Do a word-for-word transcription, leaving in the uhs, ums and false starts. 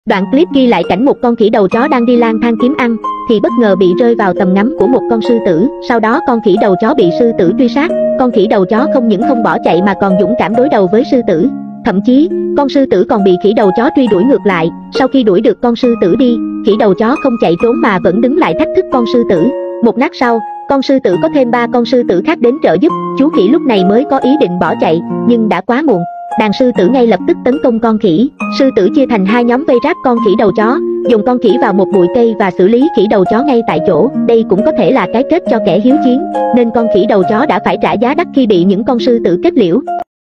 Đoạn clip ghi lại cảnh một con khỉ đầu chó đang đi lang thang kiếm ăn, thì bất ngờ bị rơi vào tầm ngắm của một con sư tử. Sau đó con khỉ đầu chó bị sư tử truy sát. Con khỉ đầu chó không những không bỏ chạy mà còn dũng cảm đối đầu với sư tử. Thậm chí, con sư tử còn bị khỉ đầu chó truy đuổi ngược lại. Sau khi đuổi được con sư tử đi, khỉ đầu chó không chạy trốn mà vẫn đứng lại thách thức con sư tử. Một lát sau, con sư tử có thêm ba con sư tử khác đến trợ giúp. Chú khỉ lúc này mới có ý định bỏ chạy, nhưng đã quá muộn. Đàn sư tử ngay lập tức tấn công con khỉ. Sư tử chia thành hai nhóm vây ráp con khỉ đầu chó, dùng con khỉ vào một bụi cây và xử lý khỉ đầu chó ngay tại chỗ. Đây cũng có thể là cái kết cho kẻ hiếu chiến, nên con khỉ đầu chó đã phải trả giá đắt khi bị những con sư tử kết liễu.